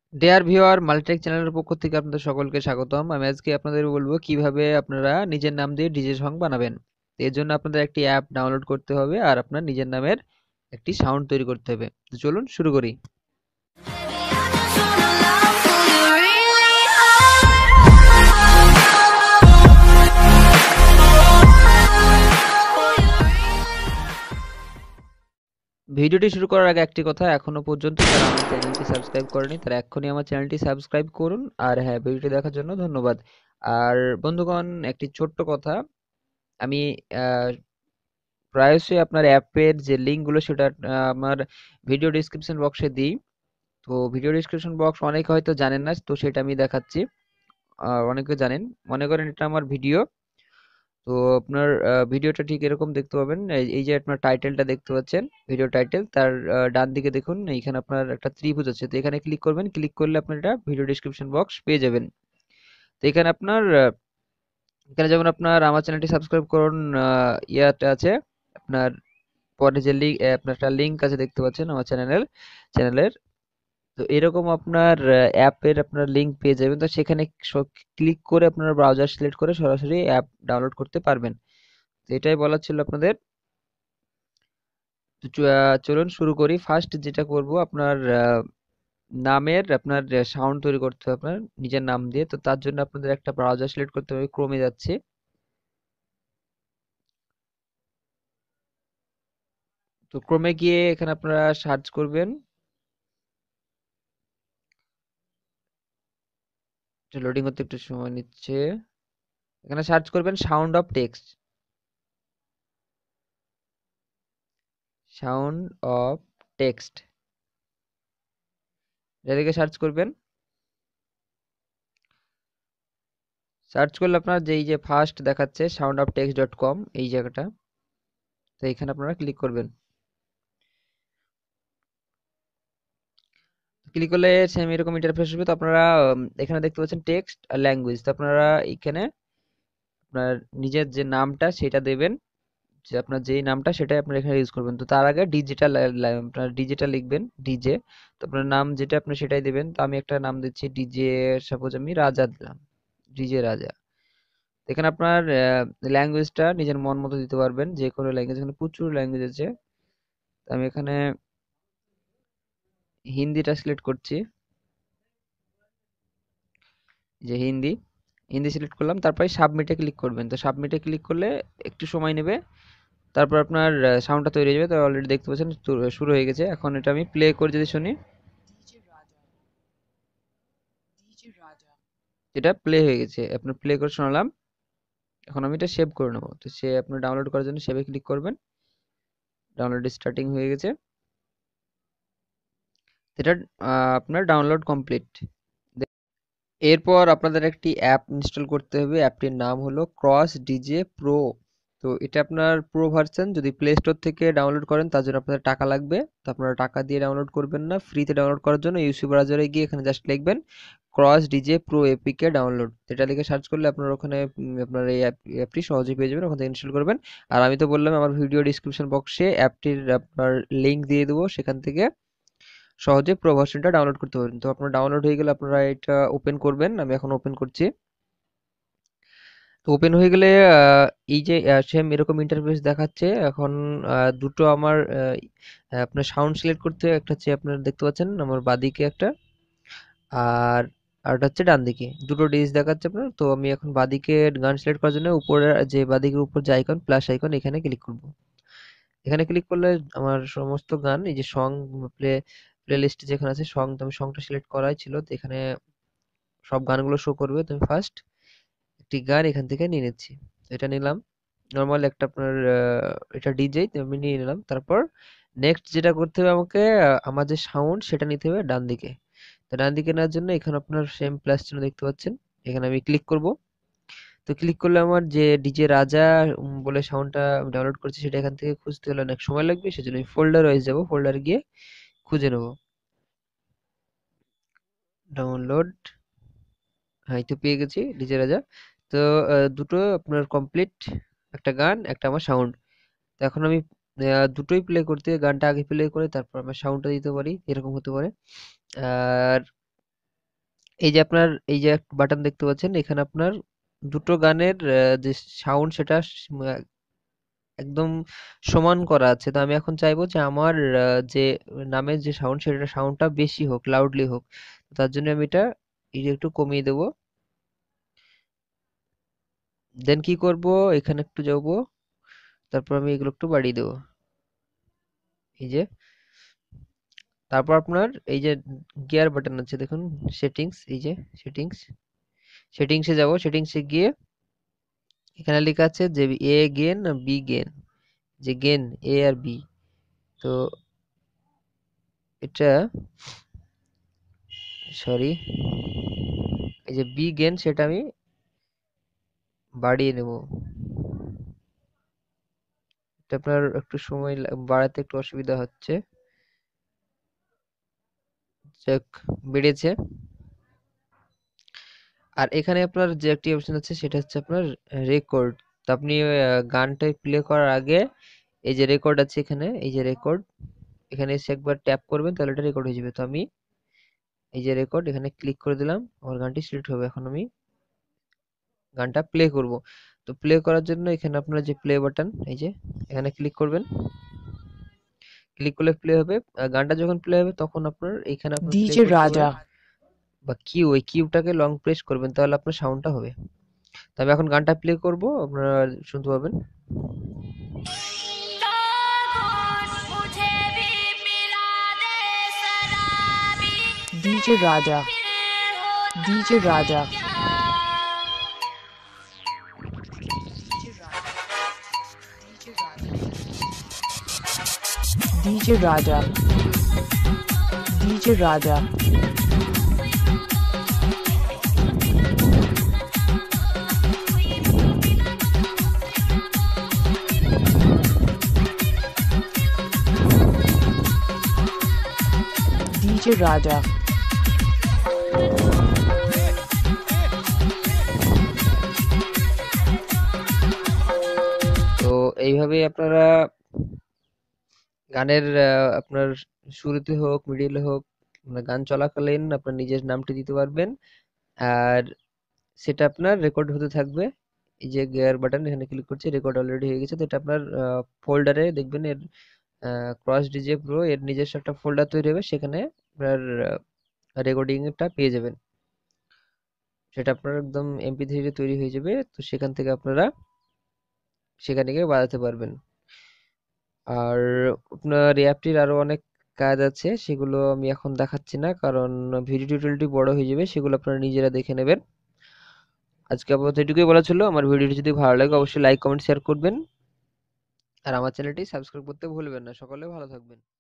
Dear viewer, Multitech চ্যানেলের পক্ষ থেকে আপনাদের সকলকে স্বাগতম। আমি আজকে আপনাদের বলবো কিভাবে আপনারা নিজের নাম দিয়ে ডিজে সং বানাবেন। এর জন্য আপনাদের একটি অ্যাপ ডাউনলোড করতে হবে আর আপনার নিজের নামের একটি সাউন্ড তৈরি করতে হবে। তো চলুন শুরু করি। ভিডিওটি শুরু করার আগে একটি কথা, এখনো পর্যন্ত যারা আমার চ্যানেলটি সাবস্ক্রাইব করেনি তারা এক্ষুনি আমার চ্যানেলটি সাবস্ক্রাইব করুন। আর হ্যাঁ, ভিডিওটি দেখার জন্য ধন্যবাদ। আর বন্ধুগণ, একটি ছোট্ট কথা, আমি আহ, প্রায়শই আপনার অ্যাপের যে লিঙ্কগুলো সেটা আমার ভিডিও ডিসক্রিপশন বক্সে দিই। তো ভিডিও ডিসক্রিপশন বক্স অনেকে হয়তো জানেন না, তো সেটা আমি দেখাচ্ছি। আর অনেকে জানেন, মনে করেন এটা আমার ভিডিও। তো আপনার ভিডিওটা ঠিক এরকম দেখতে পাবেন। এই যে আপনার টাইটেলটা দেখতে পাচ্ছেন, ভিডিও টাইটেল, তার ডান দিকে দেখুন, এইখানে আপনার একটা ত্রিভুজ আছে। তো এখানে ক্লিক করবেন, ক্লিক করলে আপনার এটা ভিডিও ডিসক্রিপশন বক্স পেয়ে যাবেন। তো এখানে আপনার এখানে যেমন আপনার আমার চ্যানেলটি সাবস্ক্রাইব করুন, ইয়াটা আছে আপনার পরে যে লিঙ্ক, আপনার একটা লিঙ্ক আছে দেখতে পাচ্ছেন আমার চ্যানেলের। তো এরকম আপনার অ্যাপের আপনার লিংক পেয়ে যাবেন। তো সেখানে ক্লিক করে আপনার ব্রাউজার সিলেক্ট করে সরাসরি অ্যাপ ডাউনলোড করতে পারবেন। তো এটাই বলার ছিল আপনাদের। তো চলুন শুরু করি। ফার্স্ট যেটা করব, আপনার নামের আপনার সাউন্ড তৈরি করতে হবে আপনার নিজের নাম দিয়ে। তো তার জন্য আপনাদের একটা ব্রাউজার সিলেক্ট করতে হবে। ক্রোমে যাচ্ছে। তো ক্রোমে গিয়ে এখানে আপনারা সার্চ করবেন। লোডিং হতে একটু সময় নিচ্ছে। এখানে সার্চ করবেন sound of text. Sound of text এটাকে সার্চ করবেন। সার্চ করলে আপনার যে এই যে ফার্স্ট দেখাচ্ছে soundoftext.com, এই জায়গাটা। তো এখানে আপনারা ক্লিক করবেন। ক্লিক করলে সেম এরকম ইন্টারফেস আসবে। তো আপনারা এখানে দেখতে পাচ্ছেন টেক্সট আর ল্যাঙ্গুয়েজ। তো আপনারা এখানে আপনার নিজের যে নামটা সেটা দেবেন, যে আপনার যেই নামটা সেটাই আপনারা এখানে ইউজ করবেন। তো তার আগে ডিজিটাল আপনার ডিজিটাল লিখবেন, ডিজে। তো আপনার নাম যেটা আপনি সেটাই দিবেন। তো আমি একটা নাম দিচ্ছি ডিজে, সাপোজ আমি রাজা দিলাম, ডিজে রাজা। এখানে আপনার ল্যাঙ্গুয়েজটা নিজের মন মতো দিতে পারবেন, যে কোনো ল্যাঙ্গুয়েজ, এখানে প্রচুর ল্যাঙ্গুয়েজ আছে। তো আমি এখানে হিন্দিটা সিলেক্ট করছি, যে হিন্দি। হিন্দি সিলেক্ট করলাম, তারপরে সাবমিটে ক্লিক করবেন। তো সাবমিটে ক্লিক করলে একটু সময় নেবে, তারপর আপনার সাউন্ডটা তৈরি হয়ে যাবে। তো অলরেডি দেখতে পাচ্ছেন শুরু হয়ে গেছে। এখন এটা আমি প্লে করে যদি শুনি, এটা প্লে হয়ে গেছে। আপনার প্লে করে শোনালাম। এখন আমি এটা সেভ করে নেবো। তো সে আপনার ডাউনলোড করার জন্য সেভে ক্লিক করবেন। ডাউনলোড স্টার্টিং হয়ে গেছে। এটা আপনার ডাউনলোড কমপ্লিট। এরপর আপনাদের একটি অ্যাপ ইনস্টল করতে হবে। অ্যাপটির নাম হলো ক্রস ডিজে প্রো। তো এটা আপনার প্রো ভার্সন। যদি প্লে স্টোর থেকে ডাউনলোড করেন তার জন্য আপনাদের টাকা লাগবে। তো আপনারা টাকা দিয়ে ডাউনলোড করবেন না, ফ্রিতে ডাউনলোড করার জন্য ইউসি ব্রাউজারে গিয়ে এখানে জাস্ট লিখবেন cross DJ pro APK download. এটা লিখে সার্চ করলে আপনার ওখানে আপনার এই অ্যাপটি সহজেই পেয়ে যাবেন। ওখান থেকে ইনস্টল করবেন। আর আমি তো বললাম আমার ভিডিও ডিসক্রিপশন বক্সে অ্যাপটির আপনার লিঙ্ক দিয়ে দেবো, সেখান থেকে সহজে প্রো ভার্সনটা ডাউনলোড করতে পারবেন। তো আপনার ডাউনলোড হয়ে গেলে আপনারা এটা ওপেন করবেন। আমি এখন ওপেন করছি। তো ওপেন হয়ে গেলে এই যে সেম এরকম ইন্টারফেস দেখাচ্ছে। এখন দুটো আমার আপনার সাউন্ড সিলেক্ট করতে হবে। একটা হচ্ছে আপনার দেখতে পাচ্ছেন আমার বাঁদিকে একটা, আর আরটা হচ্ছে ডান দিকে। দুটো ডিস দেখাচ্ছে আপনার। তো আমি এখন বাঁদিকে গান সিলেক্ট করার জন্য উপরে যে বাঁদিকের উপর যে আইকন প্লাস আইকন, এখানে ক্লিক করব। এখানে ক্লিক করলে আমার সমস্ত গান, এই যে সং প্লে প্লেলিস্ট যেখানে আছে সং, তো আমি সংটা সিলেক্ট করাই ছিল। তো এখানে সব গানগুলো শো করবে। তো আমি ফার্স্ট একটি গান এখান থেকে নিয়ে নিচ্ছি। তো এটা নিলাম, নর্মাল একটা আপনার এটা ডিজে আমি নিয়ে নিলাম। তারপর নেক্সট যেটা করতে হবে আমাকে, আমার যে সাউন্ড সেটা নিতে হবে ডান দিকে। তো ডান দিকে নেওয়ার জন্য এখানে আপনার সেম প্লাস চিহ্ন দেখতে পাচ্ছেন, এখানে আমি ক্লিক করব। তো ক্লিক করলে আমার যে ডিজে রাজা বলে সাউন্ডটা ডাউনলোড করছি সেটা এখান থেকে খুঁজতে হলে অনেক সময় লাগবে। সেজন্য আমি ফোল্ডার ওয়াইজ যাবো, ফোল্ডারে গিয়ে খুঁজে নেব। ডাউনলোড, হ্যাঁ, এই তো পেয়ে গেছি ডিজে রাজা। তো দুটো আপনার কমপ্লিট, একটা গান একটা আমার সাউন্ড। তো এখন আমি দুটোই প্লে করতে, গানটা আগে প্লে করে তারপর আমার সাউন্ডটা দিতে পারি, এরকম হতে পারে। আর এই যে আপনার এই যে বাটন দেখতে পাচ্ছেন, এখানে আপনার দুটো গানের যে সাউন্ড সেটা একদম সমান করা আছে। তো আমি এখন চাইবো যে আমার যে নামের যে সাউন্ড সেটা সাউন্ডটা বেশি হোক, লাউডলি হোক। তার জন্য আমি এটা এই যে একটু কমিয়ে দেবো। দেন কি করব, এখানে একটু যাবো, তারপর আমি এগুলো একটু বাড়িয়ে দেবো। এই যে, তারপর আপনার এই যে গিয়ার বাটন আছে দেখুন, সেটিংস, এই যে সেটিংস, সেটিংসে যাব। সেটিংসে গিয়ে এখানে লেখা আছে যে এ গেন বি গেন, যে গেন এ আর বি। তো এটা, সরি, এই যে বি গেন সেটা আমি বাড়িয়ে নেব। এটা আপনার একটু সময় বাড়াতে একটু অসুবিধা হচ্ছে। যাক, বেড়েছে। আর এখানে আপনার যে একটি অপশন আছে সেটা হচ্ছে আপনার রেকর্ড। তো আপনি গানটা প্লে করার আগে এই যে রেকর্ড আছে এখানে, এই যে রেকর্ড, এখানে এসে একবার ট্যাপ করবেন তাহলে এটা রেকর্ড হয়ে যাবে। তো আমি এই যে রেকর্ড এখানে ক্লিক করে দিলাম, আমার গানটি সিলেক্ট হবে। এখন আমি গানটা প্লে করব। তো প্লে করার জন্য এখানে আপনার যে প্লে বাটন, এই যে এখানে ক্লিক করবেন। ক্লিক করলে প্লে হবে। গানটা যখন প্লে হবে তখন আপনার এখানে আপনার প্লে DJ করতে পারেন, Raja, বা কিউ, ওই কিউটাকে লং প্রেস করবেন তাহলে আপনার সাউন্ডটা হবে। তো আমি এখন গানটা প্লে করব, আপনারা শুনতে পাবেন। DJ Raja, DJ Raja, DJ Raja, DJ Raja, DJ Raja. তো এইভাবে আপনারা গানের আপনার শুরুতে হোক, মিডিলে হোক, মানে গান চলাকালীন আপনার নিজের নামটি দিতে পারবেন। আর সেটা আপনার রেকর্ড হতে থাকবে। এই যে গিয়ার বাটন, এখানে ক্লিক করছি, রেকর্ড অলরেডি হয়ে গেছে। তো এটা আপনার ফোল্ডারে দেখবেন, এর ক্রস ডিজে প্রো এর নিজস্ব একটা ফোল্ডার তৈরি হবে, সেখানে আপনার রেকর্ডিংটা পেয়ে যাবেন। সেটা আপনার একদম MP3 তৈরি হয়ে যাবে। তো সেখান থেকে আপনারা সেখানে গিয়ে বাজাতে পারবেন। আর আপনার এই অ্যাপটির আরো অনেক কাজ আছে, সেগুলো আমি এখন দেখাচ্ছি না কারণ ভিডিও টিউটোরিয়ালটি বড় হয়ে যাবে, সেগুলো আপনারা নিজেরা দেখে নেবেন। আজকে আপাতত এটুকুই বলা ছিল। আমার ভিডিওটি যদি ভালো লাগে অবশ্যই লাইক কমেন্ট শেয়ার করবেন, আর আমার চ্যানেলটি সাবস্ক্রাইব করতে ভুলবেন না। সকলে ভালো থাকবেন।